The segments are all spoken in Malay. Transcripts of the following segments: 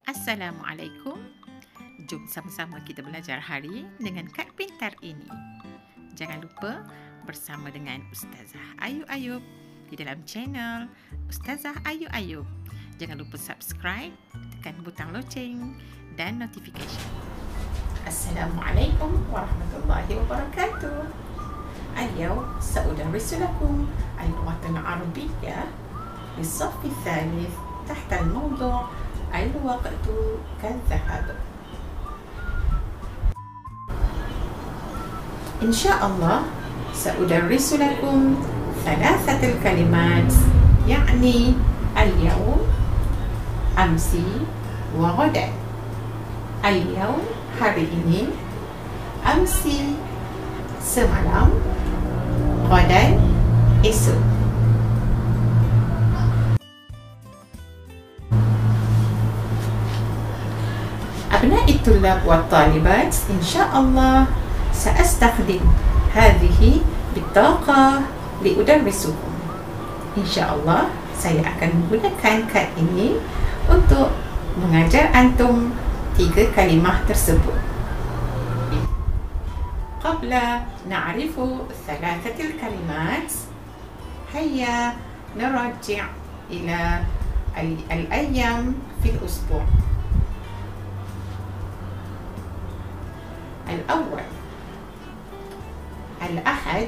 Assalamualaikum. Jom sama-sama kita belajar hari dengan kad pintar ini. Jangan lupa bersama dengan Ustazah Ayu Ayub di dalam channel Ustazah Ayu Ayub. Jangan lupa subscribe, tekan butang loceng dan notification. Assalamualaikum warahmatullahi wabarakatuh. اليوم سأدرس لكم اللغة العربية للصف الثالث تحت الموضوع الوقت كالذهب. إن شاء الله سأدرس لكم ثلاثة الكلمات يعني اليوم، أمس وغدا. اليوم hari ini, amsi semalam, غدا esok. أبناء الطلاب والطالبات، إن شاء الله سأستخدم هذه بطاقة لأدرسكم. إن شاء الله saya akan menggunakan kad ini untuk mengajar antum 3 kalimah tersebut. قبل نعرف ثلاثة الكلمات هيا نرجع إلى الأيام في الأسبوع. الأول الأحد،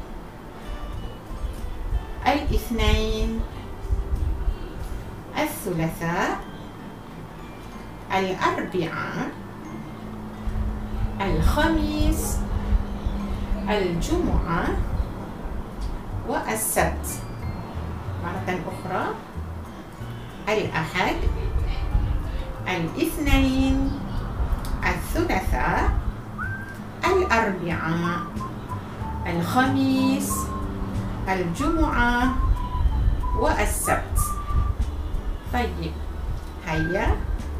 الاثنين، الثلاثاء، الأربعاء، الخميس، الجمعة والسبت. مرة أخرى الأحد، الاثنين، الثلاثاء، الأربعاء، الخميس، الجمعة والسبت. طيب، هيا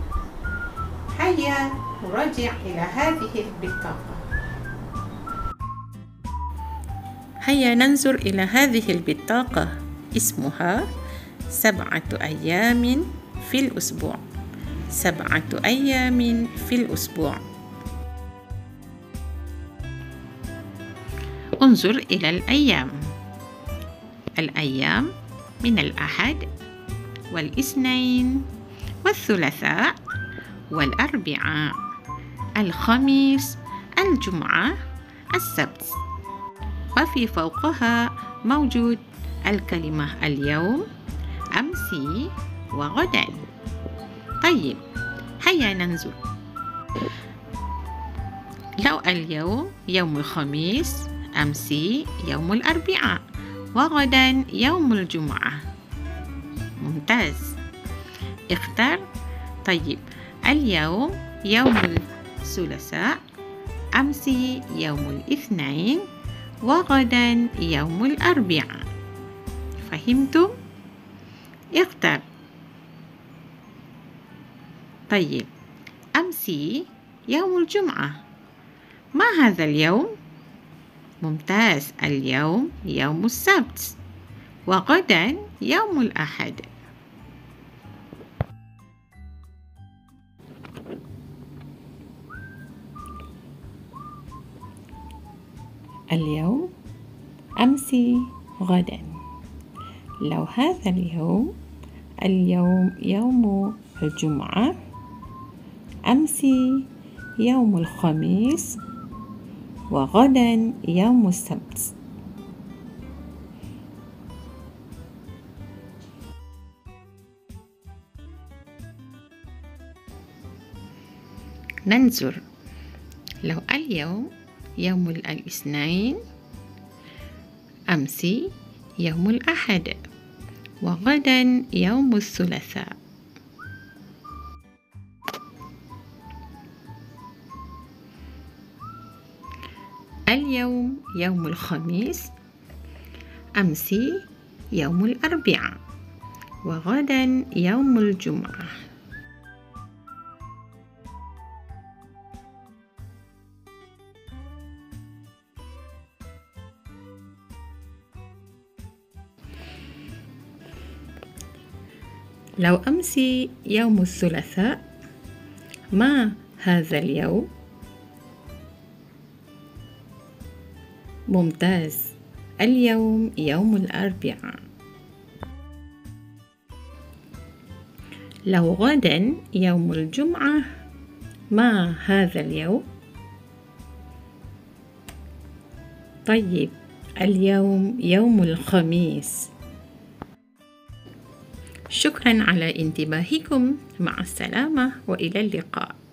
نرجع إلى هذه البطاقة. هيا ننظر إلى هذه البطاقة، اسمها 7 أيام في الأسبوع. 7 أيام في الأسبوع. انظر إلى الأيام. الأيام من الأحد والاثنين والثلاثاء والأربعاء، الخميس، الجمعة، السبت. وفي فوقها موجود الكلمة اليوم، أمسي وغدا. طيب، هيا ننظر. لو اليوم يوم الخميس، أمسي يوم الأربعاء، وغدا يوم الجمعة. ممتاز، اختر. طيب، اليوم يوم الثلاثاء، أمسي يوم الاثنين، وغدا يوم الأربعاء. فهمتم؟ اختر. طيب، أمسي يوم الجمعة، ما هذا اليوم؟ ممتاز، اليوم يوم السبت، وغدا يوم الأحد. اليوم، أمسي، غدا. لو هذا اليوم يوم الجمعة، أمسي يوم الخميس، وغدا يوم السبت. ننظر. لو اليوم يوم الاثنين، أمسي يوم الأحد، وغدا يوم الثلاثاء. اليوم يوم الخميس، أمسي يوم الأربعاء، وغدا يوم الجمعة. لو أمسي يوم الثلاثاء، ما هذا اليوم؟ ممتاز. اليوم يوم الأربعاء. لو غدا يوم الجمعة، ما هذا اليوم؟ طيب، اليوم يوم الخميس. شكرا على انتباهكم. مع السلامة وإلى اللقاء.